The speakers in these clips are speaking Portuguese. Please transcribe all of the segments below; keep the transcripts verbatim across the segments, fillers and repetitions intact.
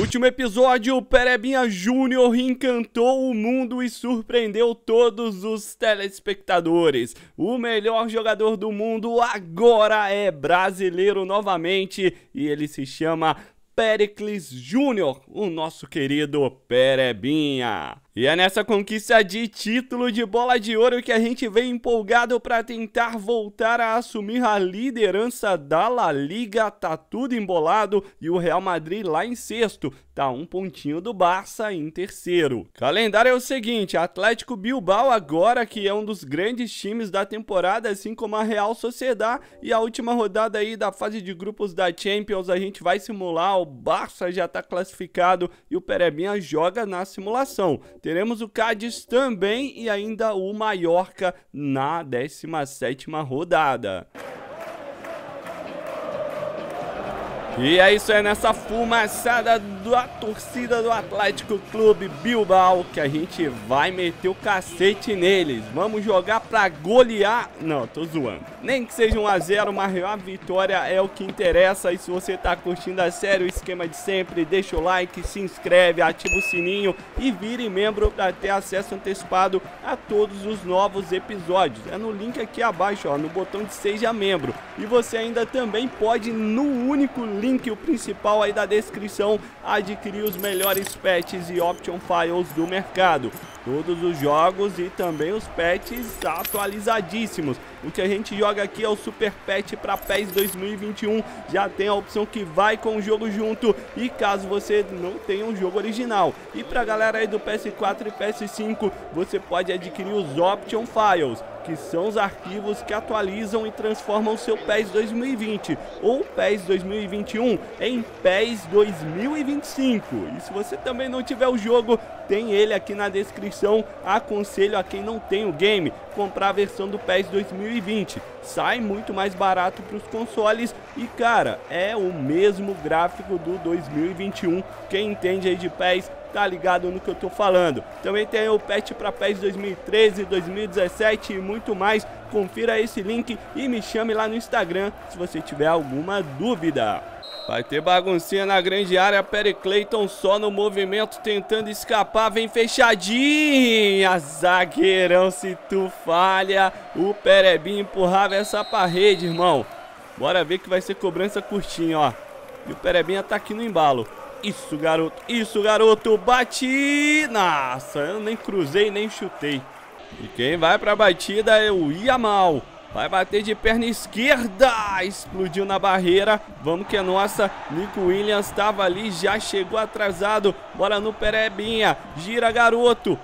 último episódio, o Perebinha Júnior encantou o mundo e surpreendeu todos os telespectadores. O melhor jogador do mundo agora é brasileiro novamente e ele se chama Péricles Júnior, o nosso querido Perebinha. E é nessa conquista de título de bola de ouro que a gente vem empolgado para tentar voltar a assumir a liderança da La Liga. Tá tudo embolado e o Real Madrid lá em sexto, tá um pontinho do Barça em terceiro. Calendário é o seguinte: Atlético Bilbao agora, que é um dos grandes times da temporada, assim como a Real Sociedad, e a última rodada aí da fase de grupos da Champions a gente vai simular. O Barça já tá classificado e o Perebinha joga na simulação. Teremos o Cádiz também e ainda o Mallorca na décima sétima rodada. E é isso aí, nessa fumaçada da torcida do Atlético Clube Bilbao que a gente vai meter o cacete neles. Vamos jogar pra golear. Não, tô zoando. Nem que seja um a zero, uma real vitória é o que interessa. E se você tá curtindo a série, o esquema de sempre, deixa o like, se inscreve, ativa o sininho e vire membro para ter acesso antecipado a todos os novos episódios. É no link aqui abaixo, ó, no botão de seja membro. E você ainda também pode, no único link link, o principal aí da descrição, adquirir os melhores patches e option files do mercado. Todos os jogos e também os patches atualizadíssimos. O que a gente joga aqui é o Super Patch para P E S dois mil e vinte e um. Já tem a opção que vai com o jogo junto. E caso você não tenha um jogo original. E pra galera aí do P S quatro e P S cinco, você pode adquirir os Option Files, que são os arquivos que atualizam e transformam o seu P E S dois mil e vinte ou P E S dois mil e vinte e um em P E S dois mil e vinte e cinco. E se você também não tiver o jogo, tem ele aqui na descrição. Aconselho a quem não tem o game comprar a versão do P E S dois mil e vinte. Sai muito mais barato para os consoles e, cara, é o mesmo gráfico do dois mil e vinte e um. Quem entende aí de P E S tá ligado no que eu tô falando. Também tem o patch para P E S dois mil e treze, dois mil e dezessete e muito mais. Confira esse link e me chame lá no Instagram se você tiver alguma dúvida. Vai ter baguncinha na grande área. Pericleiton só no movimento tentando escapar. Vem fechadinha. Zagueirão, se tu falha. O Perebinha empurrava essa parede, irmão. Bora ver que vai ser cobrança curtinha, ó. E o Perebinha tá aqui no embalo. Isso, garoto. Isso, garoto. Bate. Nossa, eu nem cruzei, nem chutei. E quem vai pra batida é o Yamal. Vai bater de perna esquerda. Explodiu na barreira. Vamos que é nossa. Nico Williams estava ali, já chegou atrasado. Bora no Perebinha. Gira, garoto.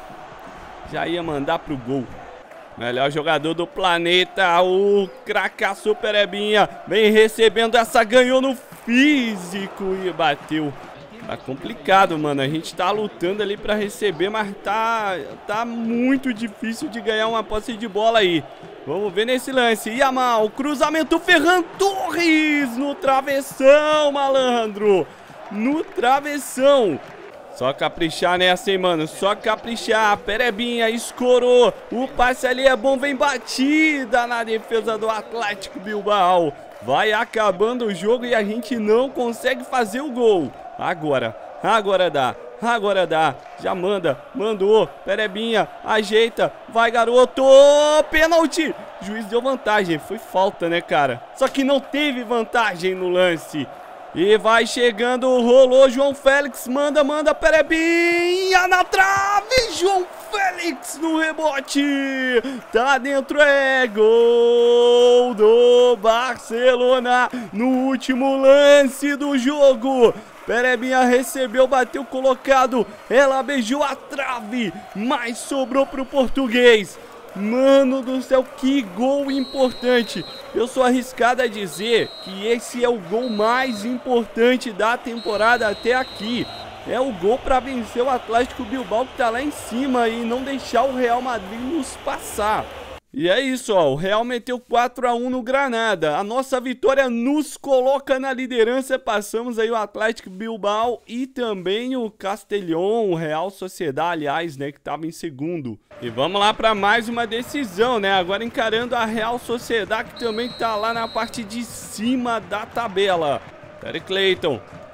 Já ia mandar pro gol. Melhor jogador do planeta. O cracaço Perebinha. Vem recebendo essa. Ganhou no físico e bateu. Tá complicado, mano. A gente tá lutando ali pra receber, mas tá, tá muito difícil de ganhar uma posse de bola aí. Vamos ver nesse lance. Yamal, cruzamento, Ferran Torres no travessão, malandro. No travessão. Só caprichar nessa, hein, mano. Só caprichar. Perebinha escorou. O passe ali é bom. Vem batida na defesa do Atlético Bilbao. Vai acabando o jogo e a gente não consegue fazer o gol. Agora, agora dá. Agora dá, já manda, mandou, Perebinha, ajeita, vai garoto, pênalti, juiz deu vantagem, foi falta, né, cara? Só que não teve vantagem no lance. E vai chegando, rolou, João Félix, manda, manda, Perebinha na trave, João Félix no rebote, tá dentro, é gol do Barcelona no último lance do jogo. Perebinha recebeu, bateu colocado, ela beijou a trave, mas sobrou pro português. Mano do céu, que gol importante. Eu sou arriscado a dizer que esse é o gol mais importante da temporada até aqui. É o gol para vencer o Atlético Bilbao, que tá lá em cima, e não deixar o Real Madrid nos passar. E é isso, ó, o Real meteu quatro a um no Granada. A nossa vitória nos coloca na liderança. Passamos aí o Atlético Bilbao e também o Castellón, o Real Sociedad, aliás, né, que estava em segundo. E vamos lá para mais uma decisão, né? Agora encarando a Real Sociedad, que também tá lá na parte de cima da tabela. Pericleiton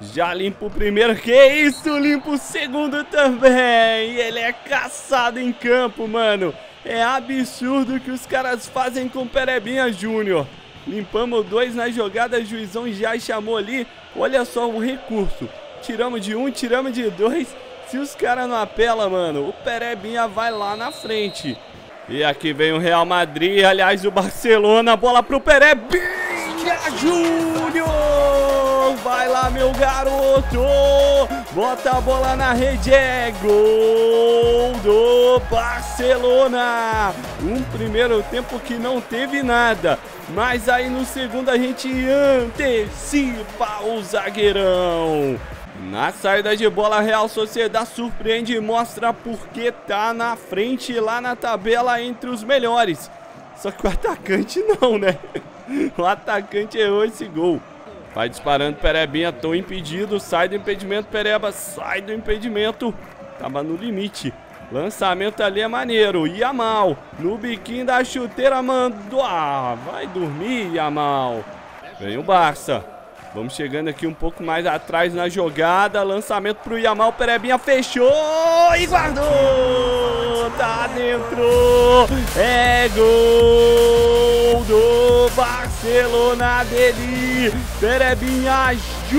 Já limpa o primeiro, que isso, limpa o segundo também. Ele é caçado em campo, mano. É absurdo o que os caras fazem com o Perebinha Júnior. Limpamos dois na jogada, o juizão já chamou ali. Olha só o recurso. Tiramos de um, tiramos de dois. Se os caras não apelam, mano, o Perebinha vai lá na frente. E aqui vem o Real Madrid, aliás, o Barcelona. Bola pro Perebinha Júnior. Vai lá, meu garoto. Bota a bola na rede. É gol do Barcelona. Um primeiro tempo que não teve nada. Mas aí no segundo a gente antecipa o zagueirão. Na saída de bola, a Real Sociedade surpreende e mostra porque tá na frente lá na tabela entre os melhores. Só que o atacante não, né? O atacante errou esse gol. Vai disparando Perebinha, tô impedido. Sai do impedimento, Pereba. Sai do impedimento. Tava no limite. Lançamento ali é maneiro. Yamal no biquinho da chuteira mandou. Ah, vai dormir, Yamal. Vem o Barça. Vamos chegando aqui um pouco mais atrás na jogada. Lançamento pro Yamal. Perebinha fechou e guardou. Tá dentro. É gol do Barcelona dele. Perebinha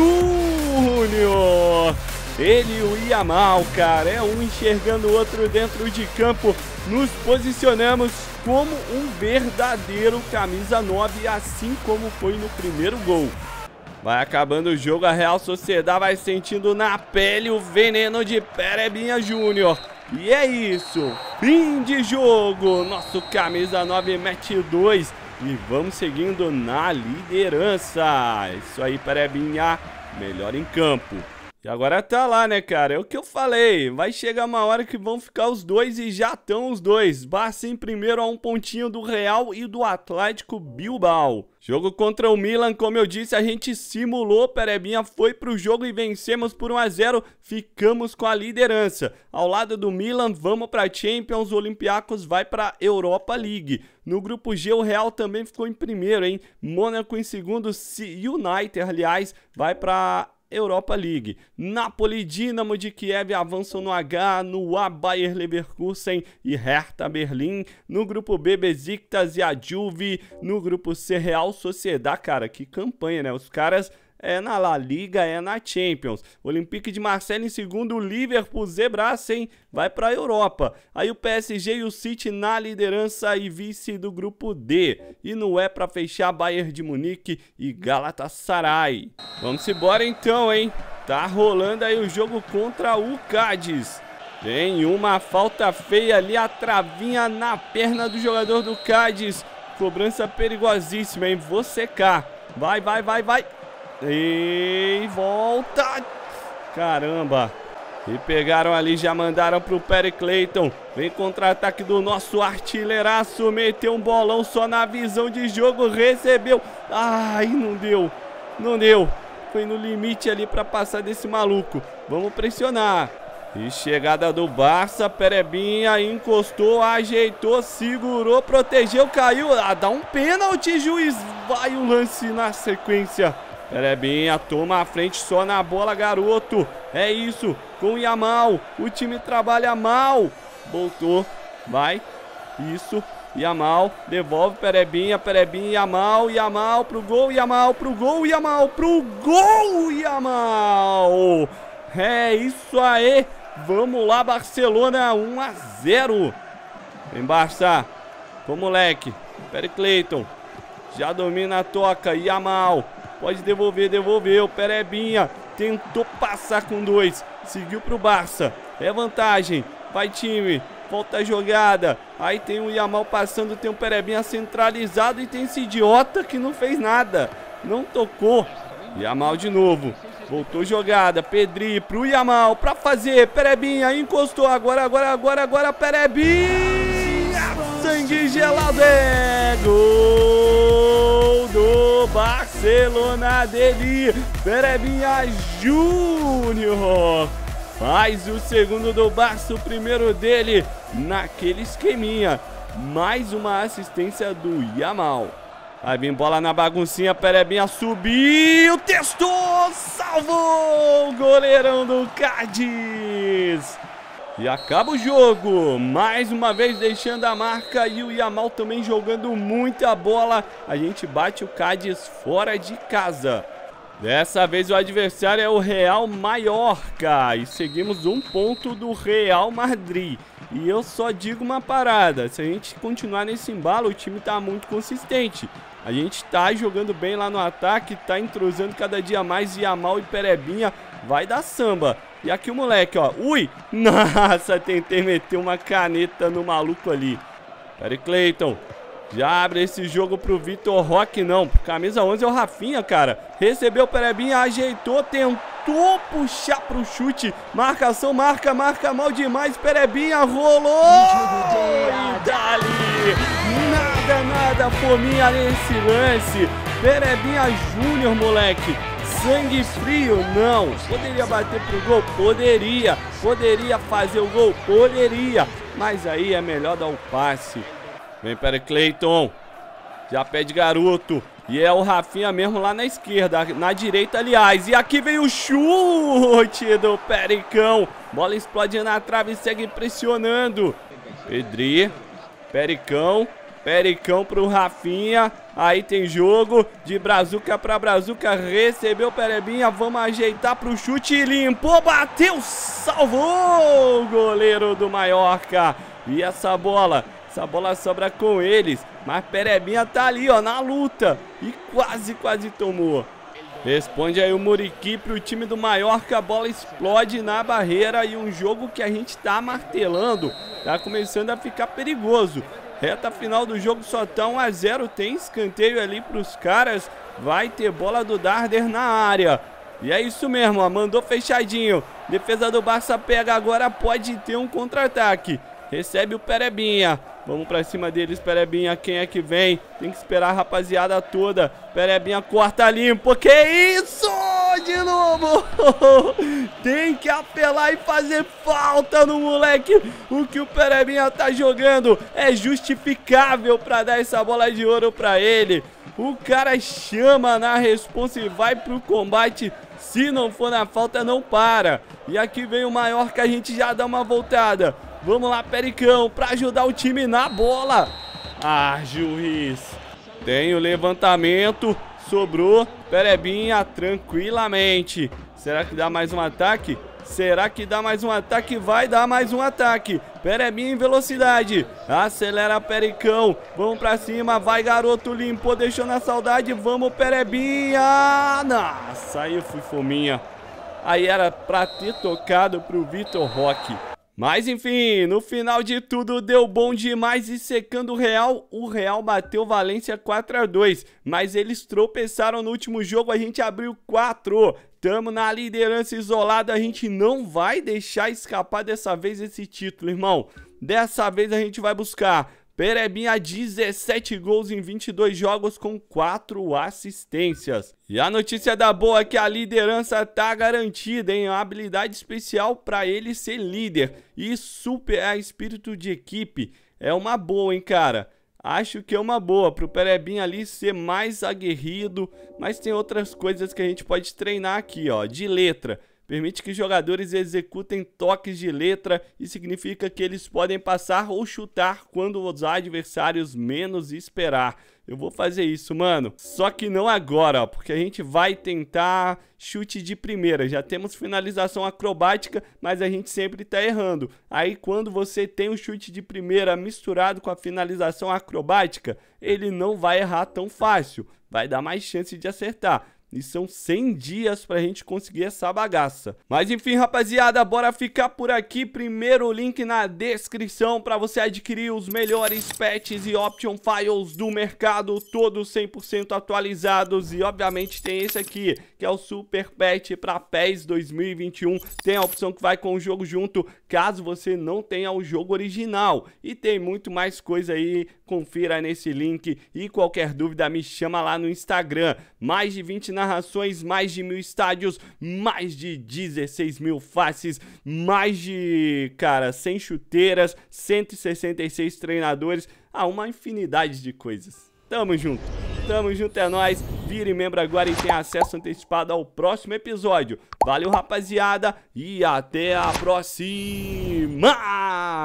Júnior. Ele e o Yamal, cara. É um enxergando o outro dentro de campo. Nos posicionamos como um verdadeiro camisa nove, assim como foi no primeiro gol. Vai acabando o jogo, a Real Sociedade vai sentindo na pele o veneno de Perebinha Júnior. E é isso, fim de jogo. Nosso camisa nove mete dois e vamos seguindo na liderança. Isso aí, Perebinha, melhor em campo. E agora tá lá, né, cara? É o que eu falei. Vai chegar uma hora que vão ficar os dois e já estão os dois. Barça em primeiro a um pontinho do Real e do Atlético Bilbao. Jogo contra o Milan, como eu disse, a gente simulou. Perebinha foi pro jogo e vencemos por um a zero. Ficamos com a liderança. Ao lado do Milan, vamos pra Champions. O Olympiacos vai pra Europa League. No grupo G, o Real também ficou em primeiro, hein? Mônaco em segundo. United, aliás, vai pra Europa League. Napoli, Dinamo de Kiev avançam no H, no A, Bayer Leverkusen e Hertha Berlim. No grupo B, Besiktas e a Juve. No grupo C, Real Sociedade. Cara, que campanha, né? Os caras é na La Liga, é na Champions. Olympique de Marseille em segundo, Liverpool, zebraça, hein? Vai para a Europa. Aí o P S G e o City na liderança e vice do grupo D. E no E para fechar, Bayern de Munique e Galatasaray. Vamos embora então, hein? Tá rolando aí o jogo contra o Cádiz. Tem uma falta feia ali, a travinha na perna do jogador do Cádiz. Cobrança perigosíssima, hein? Vou secar. Vai, vai, vai, vai. E volta. Caramba. E pegaram ali, já mandaram pro Perry Clayton. Vem contra-ataque do nosso artilheiraço. Meteu um bolão só na visão de jogo. Recebeu. Ai, não deu. Não deu. Foi no limite ali pra passar desse maluco. Vamos pressionar. E chegada do Barça. Perebinha encostou, ajeitou, segurou, protegeu, caiu. Ah, dá um pênalti, juiz. Vai o lance na sequência. Perebinha toma a frente só na bola, garoto. É isso, com o Yamal. O time trabalha mal. Voltou, vai. Isso, Yamal. Devolve Perebinha, Perebinha, Yamal. Yamal pro gol, Yamal pro gol, Yamal pro gol, Yamal. É isso aí. Vamos lá, Barcelona, um a zero. Vem, Barça. Com o moleque. Perry Clayton. Já domina a toca, Yamal. Pode devolver, devolveu. Perebinha tentou passar com dois. Seguiu pro Barça. É vantagem. Vai, time. Volta a jogada. Aí tem o Yamal passando. Tem o Perebinha centralizado. E tem esse idiota que não fez nada. Não tocou. Yamal de novo. Voltou jogada. Pedri pro Yamal. Pra fazer. Perebinha encostou. Agora, agora, agora, agora. Perebinha. Sangue gelado. É gol do Barcelona dele. Perebinha Júnior faz o segundo do Barça, o primeiro dele naquele esqueminha. Mais uma assistência do Yamal. Vai vir bola na baguncinha, Perebinha subiu, testou, salvou! Goleirão do Cádiz! E acaba o jogo, mais uma vez deixando a marca e o Yamal também jogando muita bola. A gente bate o Cádiz fora de casa. Dessa vez o adversário é o Real Maiorca e seguimos um ponto do Real Madrid. E eu só digo uma parada, se a gente continuar nesse embalo, o time tá muito consistente. A gente tá jogando bem lá no ataque, tá entrosando cada dia mais. Yamal e Perebinha vai dar samba. E aqui o moleque, ó. Ui! Nossa, tentei meter uma caneta no maluco ali. Pera aí, Cleiton. Já abre esse jogo pro Vitor Roque, não. Camisa onze é o Rafinha, cara. Recebeu o Perebinha, ajeitou, tentou puxar pro chute. Marcação, marca, marca mal demais. Perebinha rolou. E dali. Nada, nada, fominha nesse lance. Perebinha Júnior, moleque. Sangue frio, não. Poderia bater pro gol? Poderia. Poderia fazer o gol? Poderia. Mas aí é melhor dar o passe. Vem para Cleiton. Já pede garoto. E é o Rafinha mesmo lá na esquerda. Na direita, aliás. E aqui vem o chute do Pericão. Bola explode na trave e segue pressionando. Pedri. Pericão. Pericão pro Rafinha. Aí tem jogo de brazuca pra brazuca. Recebeu o Perebinha. Vamos ajeitar pro chute. Limpou, bateu, salvou o goleiro do Maiorca. E essa bola, essa bola sobra com eles. Mas Perebinha tá ali, ó, na luta. E quase, quase tomou. Responde aí o Muriqui pro time do Maiorca. A bola explode na barreira. E um jogo que a gente tá martelando tá começando a ficar perigoso. Reta final do jogo só tá um a zero. Tem escanteio ali pros caras. Vai ter bola do Darder na área. E é isso mesmo, ó. Mandou fechadinho. Defesa do Barça pega agora. Pode ter um contra-ataque. Recebe o Perebinha. Vamos pra cima deles, Perebinha. Quem é que vem? Tem que esperar a rapaziada toda. Perebinha corta limpo. Que isso? De novo. Tem que apelar e fazer falta no moleque. O que o Perebinha tá jogando é justificável pra dar essa bola de ouro pra ele. O cara chama na responsa e vai pro combate. Se não for na falta, não para. E aqui vem o Maiorca, a gente já dá uma voltada. Vamos lá, Pericão, pra ajudar o time na bola. Ah, juiz. Tem o levantamento. Sobrou. Perebinha tranquilamente. Será que dá mais um ataque? Será que dá mais um ataque? Vai dar mais um ataque. Perebinha em velocidade. Acelera, Pericão. Vamos pra cima. Vai, garoto. Limpou, deixou na saudade. Vamos, Perebinha. Nossa, aí eu fui fominha. Aí era pra ter tocado pro Vitor Roque. Mas enfim, no final de tudo deu bom demais e secando o Real, o Real bateu Valência quatro a dois, mas eles tropeçaram no último jogo, a gente abriu quatro, tamo na liderança isolada, a gente não vai deixar escapar dessa vez esse título, irmão, dessa vez a gente vai buscar. Perebinha, dezessete gols em vinte e dois jogos com quatro assistências. E a notícia da boa é que a liderança tá garantida, hein? Uma habilidade especial para ele ser líder. E super é espírito de equipe. É uma boa, hein, cara? Acho que é uma boa pro Perebinha ali ser mais aguerrido. Mas tem outras coisas que a gente pode treinar aqui, ó. De letra. Permite que jogadores executem toques de letra e significa que eles podem passar ou chutar quando os adversários menos esperar. Eu vou fazer isso, mano. Só que não agora, ó, porque a gente vai tentar chute de primeira. Já temos finalização acrobática, mas a gente sempre tá errando. Aí quando você tem o chute de primeira misturado com a finalização acrobática, ele não vai errar tão fácil. Vai dar mais chance de acertar. E são cem dias pra gente conseguir essa bagaça. Mas enfim, rapaziada, bora ficar por aqui. Primeiro link na descrição pra você adquirir os melhores patches e option files do mercado. Todos cem por cento atualizados. E obviamente tem esse aqui, que é o Super Patch pra P E S dois mil e vinte e um. Tem a opção que vai com o jogo junto, caso você não tenha o jogo original. E tem muito mais coisa aí. Confira nesse link e qualquer dúvida me chama lá no Instagram. Mais de vinte narrações, mais de mil estádios, mais de dezesseis mil faces, mais de, cara, cem chuteiras, cento e sessenta e seis treinadores, ah, uma infinidade de coisas. Tamo junto! Tamo junto, é nóis. Vire membro agora e tenha acesso antecipado ao próximo episódio. Valeu, rapaziada, e até a próxima!